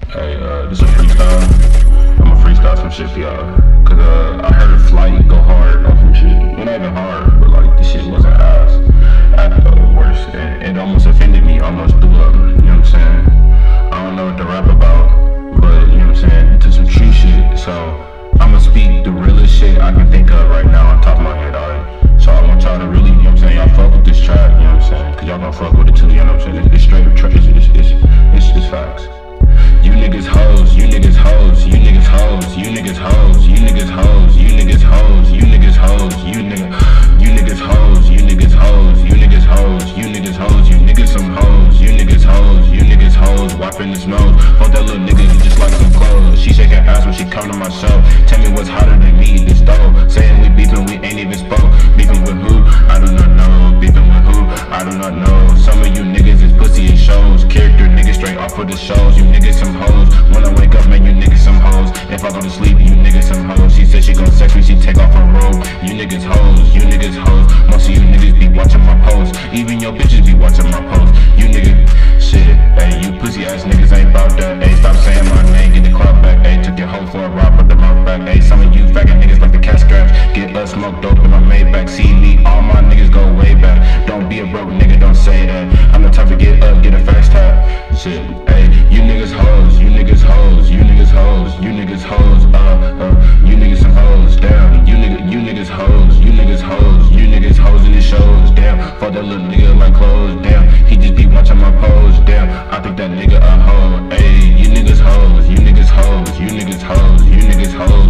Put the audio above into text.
Hey, this is a freestyle. I'ma freestyle some shit for y'all. Cause I heard a flight go hard on some shit. Well, not even hard, but like this shit wasn't ass at the worst. It almost offended me, almost threw up. You know what I'm saying? I don't know what to rap about, but you know what I'm saying? To some true shit. So I'ma speak the realest shit I can think of right now on top of my head, alright? So I want y'all to really, you know what I'm saying? Y'all fuck with this track, you know what I'm saying? Cause y'all gonna fuck with it too, you know what I'm saying? It's straight up trash, it's facts. You niggas hoes, you niggas hoes, you niggas hoes, you niggas hoes, you niggas hoes, you niggas hoes, you niggas hoes, you niggas hoes, you niggas hoes, you niggas hoes, you niggas hoes, you niggas some hoes, you niggas hoes, you niggas hoes, wiping his nose. Fuck that little nigga, he just like some clothes. She shake her ass when she come to my show. Tell me what's hotter than me, this stove. Saying we beefing, we ain't even spoke. Beefing with who? I do not know. Beefing with who? I do not know. Some of you niggas is pussy and shows. Character niggas straight off of the shows. You niggas some hoes. When I wake up, man, you niggas some hoes. If I go to sleep, you niggas some hoes. She said she gon' sex me, she take off her robe. You niggas hoes, you niggas hoes. Most of you niggas be watching my posts. Even your bitches be watching my posts. You niggas, shit, hey, you pussy ass niggas ain't bout that. Hey, stop saying my name, get the crowd back. Hey, took your hoe for a ride, put the mouth back. Hey, some of you faggot niggas like the cat scratch. Get less smoke dope in my Maybach. See me, all my niggas go way back. Don't be a broke nigga, don't say that. I'm the type to get up, get a fast tap. Shit, hey, you niggas hoes, you niggas hoes, you niggas hoes, you niggas hoes, you niggas some hoes, damn. You niggas hoes, you niggas hoes, you niggas hoes in the shows, damn. Fuck that little nigga like clothes, damn. He just be watching my pose, damn. I think that nigga a hoe, hey. You niggas hoes, you niggas hoes, you niggas hoes, you niggas hoes.